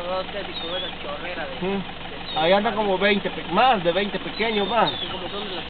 Ahí anda como 20, más de 20 pequeños, van.